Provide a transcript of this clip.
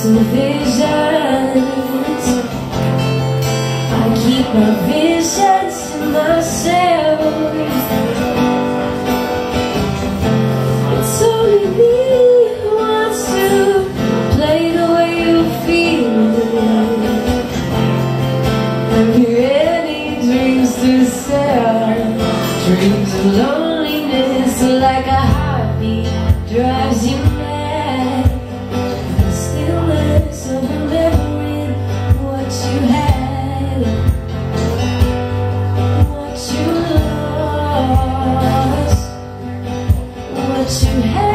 some visions. I keep my visions to myself. It's only me who wants to play the way you feel. Have you any dreams to sell? Dreams of loneliness like a heartbeat drives you mad. The stillness of remembering what you had, what you lost, what you had.